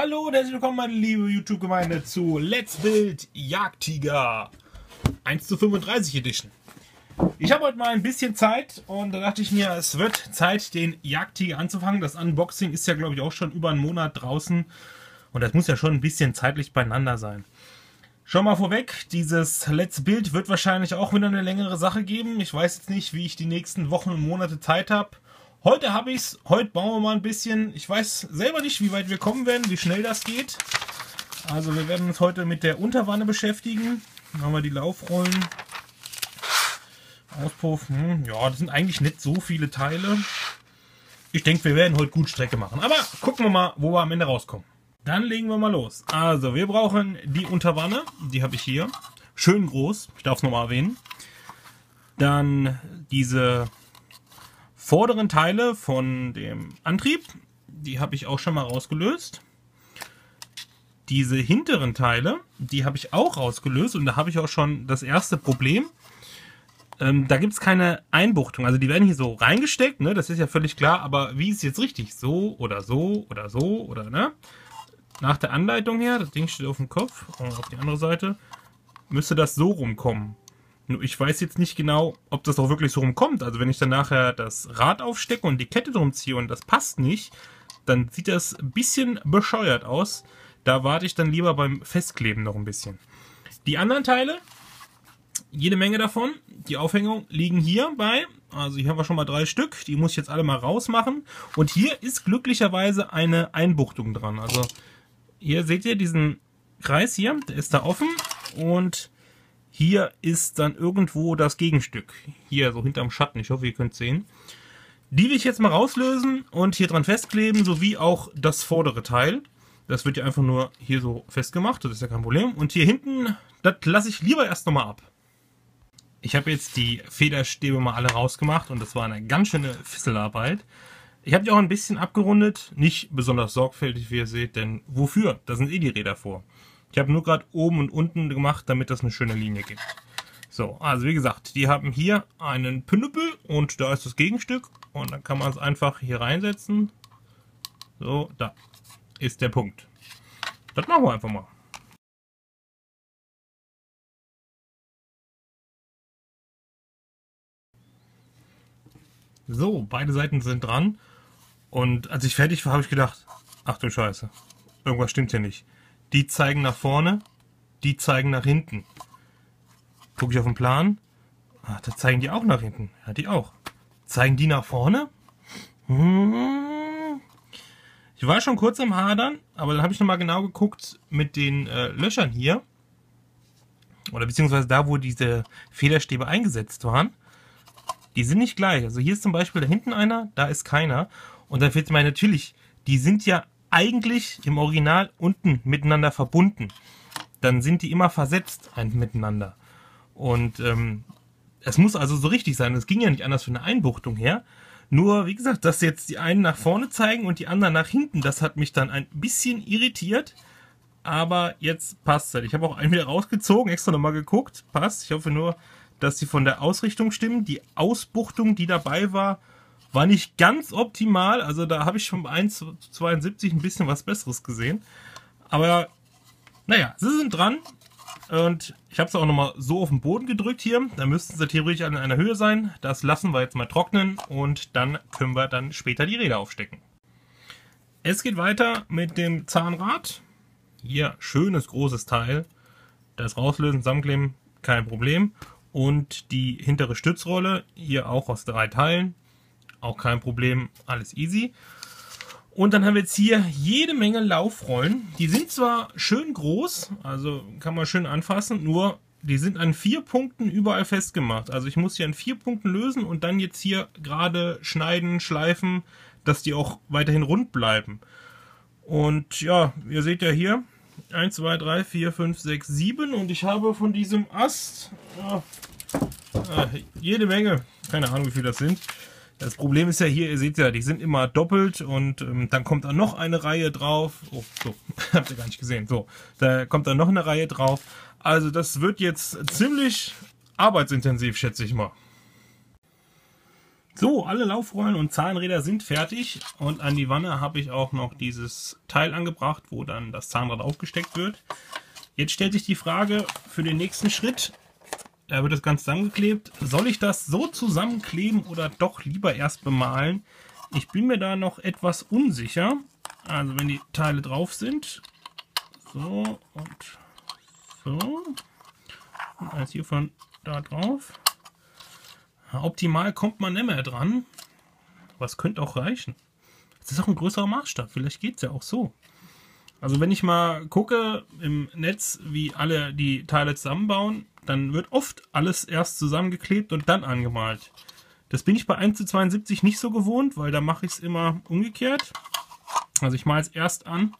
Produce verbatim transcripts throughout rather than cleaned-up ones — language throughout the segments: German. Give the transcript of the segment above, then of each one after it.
Hallo und herzlich willkommen, meine liebe YouTube-Gemeinde, zu Let's Build Jagdtiger eins zu fünfunddreißig Edition. Ich habe heute mal ein bisschen Zeit und da dachte ich mir, es wird Zeit, den Jagdtiger anzufangen. Das Unboxing ist ja, glaube ich, auch schon über einen Monat draußen und das muss ja schon ein bisschen zeitlich beieinander sein. Schon mal vorweg, dieses Let's Build wird wahrscheinlich auch wieder eine längere Sache geben. Ich weiß jetzt nicht, wie ich die nächsten Wochen und Monate Zeit habe. Heute habe ich es, heute bauen wir mal ein bisschen. Ich weiß selber nicht, wie weit wir kommen werden, wie schnell das geht. Also wir werden uns heute mit der Unterwanne beschäftigen. Dann haben wir die Laufrollen. Auspuff, hm, ja, das sind eigentlich nicht so viele Teile. Ich denke, wir werden heute gut Strecke machen. Aber gucken wir mal, wo wir am Ende rauskommen. Dann legen wir mal los. Also wir brauchen die Unterwanne, die habe ich hier. Schön groß, ich darf es nochmal erwähnen. Dann diese vorderen Teile von dem Antrieb, die habe ich auch schon mal rausgelöst. Diese hinteren Teile, die habe ich auch rausgelöst und da habe ich auch schon das erste Problem. Ähm, da gibt es keine Einbuchtung, also die werden hier so reingesteckt, ne? Das ist ja völlig klar, aber wie ist es jetzt richtig? So oder so oder so oder ne? Nach der Anleitung her, das Ding steht auf dem Kopf und auf die andere Seite, müsste das so rumkommen. Nur ich weiß jetzt nicht genau, ob das auch wirklich so rumkommt. Also wenn ich dann nachher das Rad aufstecke und die Kette drum ziehe und das passt nicht, dann sieht das ein bisschen bescheuert aus. Da warte ich dann lieber beim Festkleben noch ein bisschen. Die anderen Teile, jede Menge davon, die Aufhängung liegen hier bei. Also hier haben wir schon mal drei Stück. Die muss ich jetzt alle mal rausmachen. Und hier ist glücklicherweise eine Einbuchtung dran. Also hier seht ihr diesen Kreis hier, der ist da offen und hier ist dann irgendwo das Gegenstück. Hier so hinterm Schatten, ich hoffe ihr könnt es sehen. Die will ich jetzt mal rauslösen und hier dran festkleben, sowie auch das vordere Teil. Das wird ja einfach nur hier so festgemacht, das ist ja kein Problem. Und hier hinten, das lasse ich lieber erst nochmal ab. Ich habe jetzt die Federstäbe mal alle rausgemacht und das war eine ganz schöne Fisselarbeit. Ich habe die auch ein bisschen abgerundet, nicht besonders sorgfältig, wie ihr seht, denn wofür? Da sind eh die Räder vor. Ich habe nur gerade oben und unten gemacht, damit das eine schöne Linie gibt. So, also wie gesagt, die haben hier einen Pinöppel und da ist das Gegenstück und dann kann man es einfach hier reinsetzen. So, da ist der Punkt. Das machen wir einfach mal. So, beide Seiten sind dran. Und als ich fertig war, habe ich gedacht, ach du Scheiße, irgendwas stimmt hier nicht. Die zeigen nach vorne, die zeigen nach hinten. Gucke ich auf den Plan, ah, da zeigen die auch nach hinten. Ja, die auch. Zeigen die nach vorne? Hm. Ich war schon kurz am Hadern, aber dann habe ich nochmal genau geguckt mit den äh, Löchern hier. Oder beziehungsweise da, wo diese Federstäbe eingesetzt waren. Die sind nicht gleich. Also hier ist zum Beispiel da hinten einer, da ist keiner. Und dann fällt mir natürlich, die sind ja eigentlich im Original unten miteinander verbunden. Dann sind die immer versetzt ein, miteinander. Und ähm, es muss also so richtig sein. Es ging ja nicht anders für eine Einbuchtung her. Nur, wie gesagt, dass jetzt die einen nach vorne zeigen und die anderen nach hinten, das hat mich dann ein bisschen irritiert. Aber jetzt passt es. Ich habe auch einen wieder rausgezogen, extra nochmal geguckt. Passt. Ich hoffe nur, dass die von der Ausrichtung stimmen. Die Ausbuchtung, die dabei war, war nicht ganz optimal. Also da habe ich vom eins zu zweiundsiebzig ein bisschen was Besseres gesehen. Aber naja, sie sind dran. Und ich habe es auch nochmal so auf den Boden gedrückt hier. Da müssten sie theoretisch an einer Höhe sein. Das lassen wir jetzt mal trocknen. Und dann können wir dann später die Räder aufstecken. Es geht weiter mit dem Zahnrad. Hier schönes großes Teil. Das rauslösen, zusammenkleben, kein Problem. Und die hintere Stützrolle, hier auch aus drei Teilen. Auch kein Problem, alles easy. Und dann haben wir jetzt hier jede Menge Laufrollen. Die sind zwar schön groß, also kann man schön anfassen, nur die sind an vier Punkten überall festgemacht. Also ich muss hier an vier Punkten lösen und dann jetzt hier gerade schneiden, schleifen, dass die auch weiterhin rund bleiben. Und ja, ihr seht ja hier, eins, zwei, drei, vier, fünf, sechs, sieben und ich habe von diesem Ast ja, jede Menge, keine Ahnung wie viel das sind. Das Problem ist ja hier, ihr seht ja, die sind immer doppelt und ähm, dann kommt da noch eine Reihe drauf. Oh, so, habt ihr gar nicht gesehen. So, da kommt dann noch eine Reihe drauf. Also das wird jetzt ziemlich arbeitsintensiv, schätze ich mal. So, alle Laufrollen und Zahnräder sind fertig und an die Wanne habe ich auch noch dieses Teil angebracht, wo dann das Zahnrad aufgesteckt wird. Jetzt stellt sich die Frage für den nächsten Schritt, da wird das Ganze zusammengeklebt, soll ich das so zusammenkleben oder doch lieber erst bemalen? Ich bin mir da noch etwas unsicher. Also wenn die Teile drauf sind, so und so, und eins hiervon da drauf. Optimal kommt man nicht mehr dran. Was könnte auch reichen. Das ist auch ein größerer Maßstab. Vielleicht geht es ja auch so. Also wenn ich mal gucke im Netz, wie alle die Teile zusammenbauen, dann wird oft alles erst zusammengeklebt und dann angemalt. Das bin ich bei eins zu zweiundsiebzig nicht so gewohnt, weil da mache ich es immer umgekehrt. Also ich male es erst an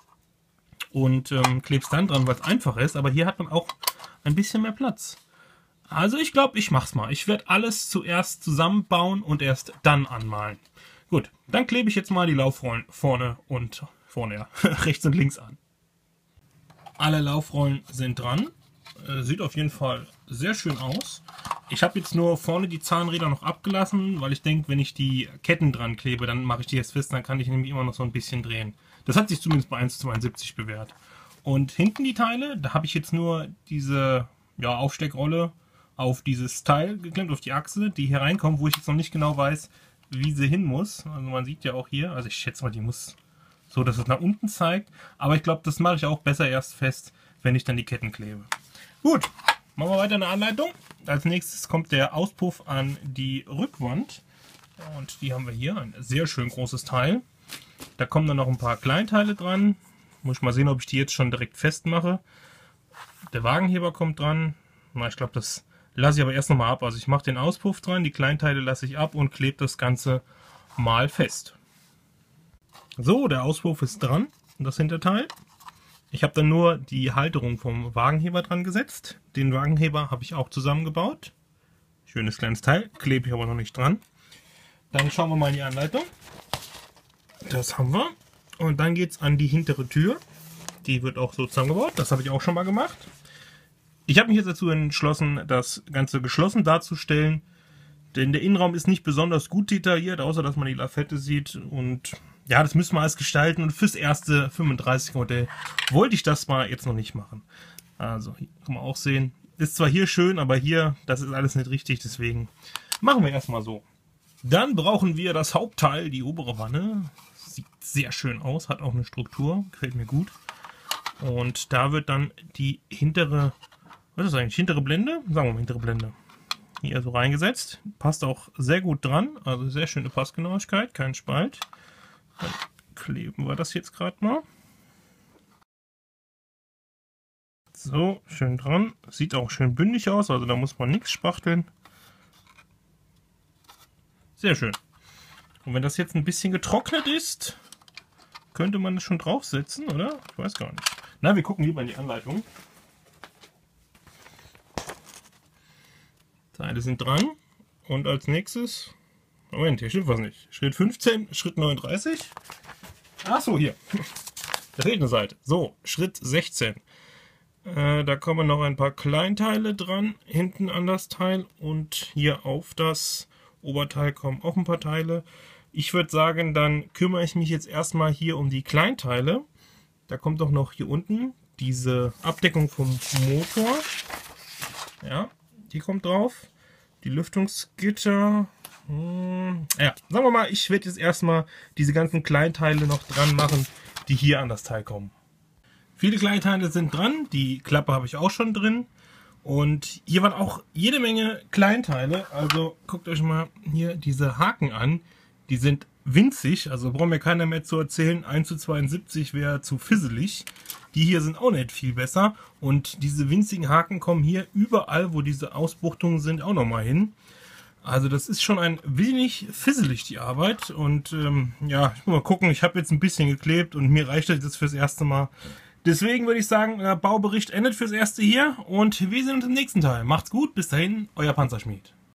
und ähm, klebe es dann dran, weil es einfach ist. Aber hier hat man auch ein bisschen mehr Platz. Also ich glaube, ich mache es mal. Ich werde alles zuerst zusammenbauen und erst dann anmalen. Gut, dann klebe ich jetzt mal die Laufrollen vorne und vorne, ja, rechts und links an. Alle Laufrollen sind dran. Äh, sieht auf jeden Fall sehr schön aus. Ich habe jetzt nur vorne die Zahnräder noch abgelassen, weil ich denke, wenn ich die Ketten dran klebe, dann mache ich die jetzt fest, dann kann ich nämlich immer noch so ein bisschen drehen. Das hat sich zumindest bei eins zu zweiundsiebzig bewährt. Und hinten die Teile, da habe ich jetzt nur diese ja, Aufsteckrolle auf dieses Teil geklemmt, auf die Achse, die hier reinkommt, wo ich jetzt noch nicht genau weiß, wie sie hin muss. Also man sieht ja auch hier, also ich schätze mal, die muss so, dass es nach unten zeigt. Aber ich glaube, das mache ich auch besser erst fest, wenn ich dann die Ketten klebe. Gut, machen wir weiter in der Anleitung. Als nächstes kommt der Auspuff an die Rückwand. Und die haben wir hier, ein sehr schön großes Teil. Da kommen dann noch ein paar Kleinteile dran. Muss ich mal sehen, ob ich die jetzt schon direkt festmache. Der Wagenheber kommt dran. Na, ich glaube, das lasse ich aber erst nochmal ab. Also ich mache den Auspuff dran, die Kleinteile lasse ich ab und klebe das Ganze mal fest. So, der Auspuff ist dran, das Hinterteil. Ich habe dann nur die Halterung vom Wagenheber dran gesetzt. Den Wagenheber habe ich auch zusammengebaut. Schönes kleines Teil, klebe ich aber noch nicht dran. Dann schauen wir mal in die Anleitung. Das haben wir. Und dann geht es an die hintere Tür. Die wird auch so zusammengebaut, das habe ich auch schon mal gemacht. Ich habe mich jetzt dazu entschlossen, das Ganze geschlossen darzustellen, denn der Innenraum ist nicht besonders gut detailliert, außer dass man die Lafette sieht und ja, das müssen wir alles gestalten und fürs erste fünfunddreißig Modell wollte ich das mal jetzt noch nicht machen. Also, hier kann man auch sehen, ist zwar hier schön, aber hier, das ist alles nicht richtig, deswegen machen wir erstmal so. Dann brauchen wir das Hauptteil, die obere Wanne, sieht sehr schön aus, hat auch eine Struktur, gefällt mir gut. Und da wird dann die hintere Was ist das eigentlich? Hintere Blende? Sagen wir mal hintere Blende. Hier so reingesetzt. Passt auch sehr gut dran. Also sehr schöne Passgenauigkeit. Kein Spalt. Dann kleben wir das jetzt gerade mal. So, schön dran. Sieht auch schön bündig aus. Also da muss man nichts spachteln. Sehr schön. Und wenn das jetzt ein bisschen getrocknet ist, könnte man das schon draufsetzen, oder? Ich weiß gar nicht. Na, wir gucken lieber in die Anleitung. Teile sind dran und als nächstes, Moment, hier stimmt was nicht. Schritt fünfzehn, Schritt neununddreißig. Achso, hier. Da fehlt eine Seite. So, Schritt sechzehn. Äh, da kommen noch ein paar Kleinteile dran, hinten an das Teil und hier auf das Oberteil kommen auch ein paar Teile. Ich würde sagen, dann kümmere ich mich jetzt erstmal hier um die Kleinteile. Da kommt doch noch hier unten diese Abdeckung vom Motor. Ja. Die kommt drauf. Die Lüftungsgitter. Hm, ja, sagen wir mal, ich werde jetzt erstmal diese ganzen Kleinteile noch dran machen, die hier an das Teil kommen. Viele Kleinteile sind dran. Die Klappe habe ich auch schon drin. Und hier waren auch jede Menge Kleinteile. Also guckt euch mal hier diese Haken an. Die sind winzig. Also braucht mir keiner mehr zu erzählen, eins zu zweiundsiebzig wäre zu fisselig. Die hier sind auch nicht viel besser. Und diese winzigen Haken kommen hier überall, wo diese Ausbuchtungen sind, auch nochmal hin. Also das ist schon ein wenig fisselig, die Arbeit. Und ähm, ja, ich muss mal gucken. Ich habe jetzt ein bisschen geklebt und mir reicht das fürs erste Mal. Deswegen würde ich sagen, der Baubericht endet fürs Erste hier. Und wir sehen uns im nächsten Teil. Macht's gut, bis dahin, euer Panzerschmied.